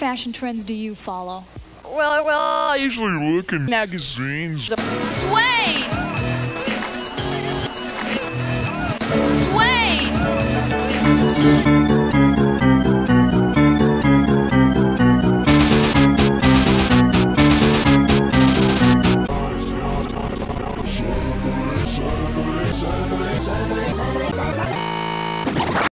fashion trends do you follow? Well, I usually look in magazines. Sway! Sway!